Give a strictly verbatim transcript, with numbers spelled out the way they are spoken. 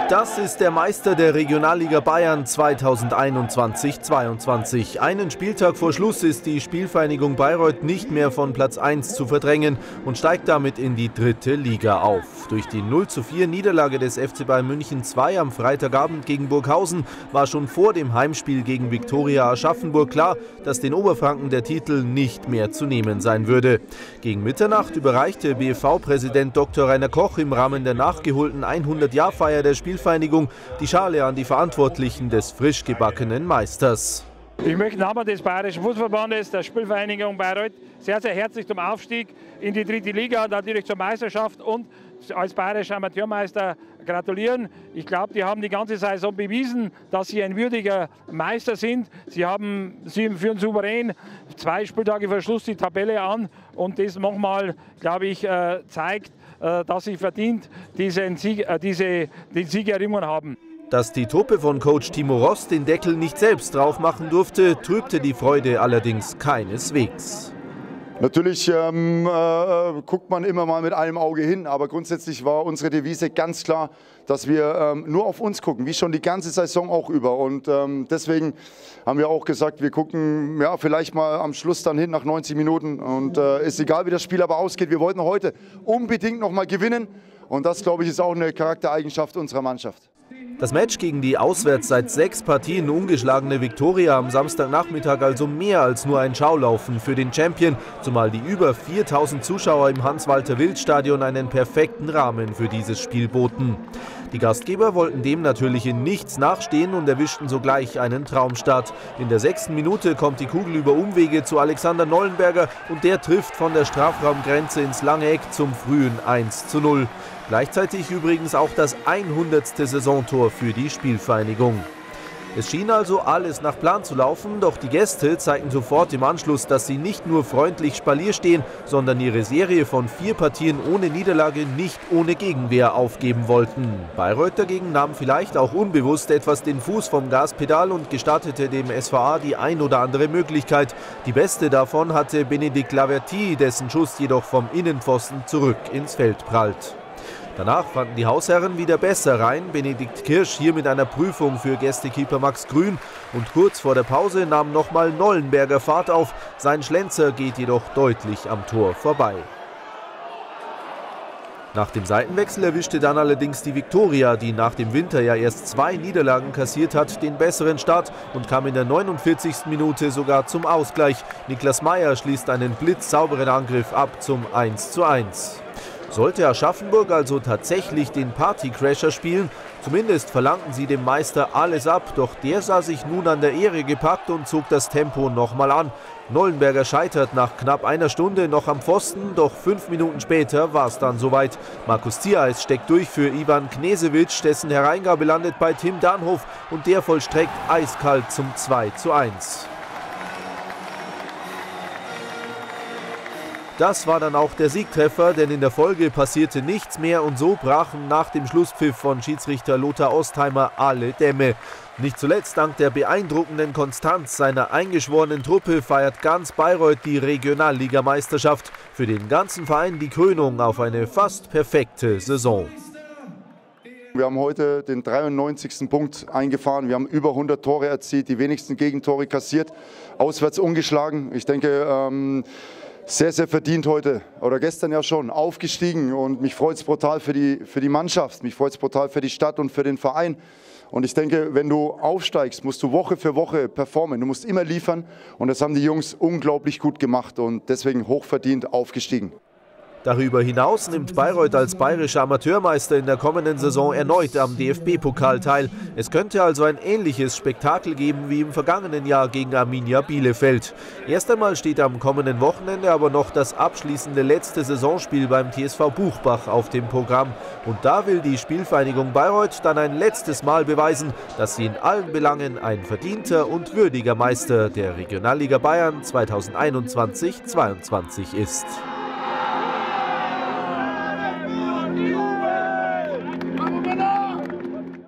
Das ist der Meister der Regionalliga Bayern zweitausendeinundzwanzig zweiundzwanzig. Einen Spieltag vor Schluss ist die Spielvereinigung Bayreuth nicht mehr von Platz eins zu verdrängen und steigt damit in die dritte Liga auf. Durch die null zu vier Niederlage des F C Bayern München zwei am Freitagabend gegen Burghausen war schon vor dem Heimspiel gegen Viktoria Aschaffenburg klar, dass den Oberfranken der Titel nicht mehr zu nehmen sein würde. Gegen Mitternacht überreichte B F V-Präsident Doktor Rainer Koch im Rahmen der nachgeholten hundert-Jahr-Feier der Spielvereinigung die Schale an die Verantwortlichen des frisch gebackenen Meisters. Ich möchte im Namen des Bayerischen Fußballverbandes, der Spielvereinigung Bayreuth, sehr, sehr herzlich zum Aufstieg in die dritte Liga, natürlich zur Meisterschaft und als bayerischer Amateurmeister gratulieren. Ich glaube, die haben die ganze Saison bewiesen, dass sie ein würdiger Meister sind. Sie, haben, sie führen souverän zwei Spieltage vor Schluss die Tabelle an und das nochmal, glaube ich, zeigt, dass sie verdient diesen Sieg, diese, den Sieg errungen haben. Dass die Truppe von Coach Timo Ross den Deckel nicht selbst drauf machen durfte, trübte die Freude allerdings keineswegs. Natürlich ähm, äh, guckt man immer mal mit einem Auge hin, aber grundsätzlich war unsere Devise ganz klar, dass wir ähm, nur auf uns gucken, wie schon die ganze Saison auch über. Und ähm, deswegen haben wir auch gesagt, wir gucken ja, vielleicht mal am Schluss dann hin nach neunzig Minuten. Und äh, ist egal, wie das Spiel aber ausgeht, wir wollten heute unbedingt noch mal gewinnen. Und das, glaube ich, ist auch eine Charaktereigenschaft unserer Mannschaft. Das Match gegen die auswärts seit sechs Partien ungeschlagene Viktoria am Samstagnachmittag also mehr als nur ein Schaulaufen für den Champion, zumal die über viertausend Zuschauer im Hans-Walter-Wild-Stadion einen perfekten Rahmen für dieses Spiel boten. Die Gastgeber wollten dem natürlich in nichts nachstehen und erwischten sogleich einen Traumstart. In der sechsten Minute kommt die Kugel über Umwege zu Alexander Nollenberger und der trifft von der Strafraumgrenze ins lange Eck zum frühen eins zu null. Gleichzeitig übrigens auch das hundertste Saisontor für die Spielvereinigung. Es schien also alles nach Plan zu laufen, doch die Gäste zeigten sofort im Anschluss, dass sie nicht nur freundlich Spalier stehen, sondern ihre Serie von vier Partien ohne Niederlage nicht ohne Gegenwehr aufgeben wollten. Bayreuth dagegen nahm vielleicht auch unbewusst etwas den Fuß vom Gaspedal und gestattete dem S V A die ein oder andere Möglichkeit. Die beste davon hatte Benedikt Laverty, dessen Schuss jedoch vom Innenpfosten zurück ins Feld prallt. Danach fanden die Hausherren wieder besser rein. Benedikt Kirsch hier mit einer Prüfung für Gästekeeper Max Grün. Und kurz vor der Pause nahm nochmal Nollenberger Fahrt auf. Sein Schlenzer geht jedoch deutlich am Tor vorbei. Nach dem Seitenwechsel erwischte dann allerdings die Viktoria, die nach dem Winter ja erst zwei Niederlagen kassiert hat, den besseren Start und kam in der neunundvierzigsten Minute sogar zum Ausgleich. Niklas Meyer schließt einen blitzsauberen Angriff ab zum eins zu eins. Sollte Aschaffenburg also tatsächlich den Partycrasher spielen, zumindest verlangten sie dem Meister alles ab, doch der sah sich nun an der Ehre gepackt und zog das Tempo nochmal an. Nollenberger scheitert nach knapp einer Stunde noch am Pfosten, doch fünf Minuten später war es dann soweit. Markus Ziereis steckt durch für Ivan Knesewitsch, dessen Hereingabe landet bei Tim Danhof und der vollstreckt eiskalt zum zwei zu eins. Das war dann auch der Siegtreffer, denn in der Folge passierte nichts mehr und so brachen nach dem Schlusspfiff von Schiedsrichter Lothar Ostheimer alle Dämme. Nicht zuletzt dank der beeindruckenden Konstanz seiner eingeschworenen Truppe feiert ganz Bayreuth die Regionalligameisterschaft. Für den ganzen Verein die Krönung auf eine fast perfekte Saison. Wir haben heute den dreiundneunzigsten Punkt eingefahren. Wir haben über hundert Tore erzielt, die wenigsten Gegentore kassiert, auswärts ungeschlagen. Ich denke, ähm sehr, sehr verdient heute oder gestern ja schon aufgestiegen und mich freut es brutal für die, für die Mannschaft, mich freut es brutal für die Stadt und für den Verein. Und ich denke, wenn du aufsteigst, musst du Woche für Woche performen, du musst immer liefern und das haben die Jungs unglaublich gut gemacht und deswegen hochverdient aufgestiegen. Darüber hinaus nimmt Bayreuth als bayerischer Amateurmeister in der kommenden Saison erneut am D F B-Pokal teil. Es könnte also ein ähnliches Spektakel geben wie im vergangenen Jahr gegen Arminia Bielefeld. Erst einmal steht am kommenden Wochenende aber noch das abschließende letzte Saisonspiel beim T S V Buchbach auf dem Programm. Und da will die Spielvereinigung Bayreuth dann ein letztes Mal beweisen, dass sie in allen Belangen ein verdienter und würdiger Meister der Regionalliga Bayern zweitausendeinundzwanzig zweiundzwanzig ist.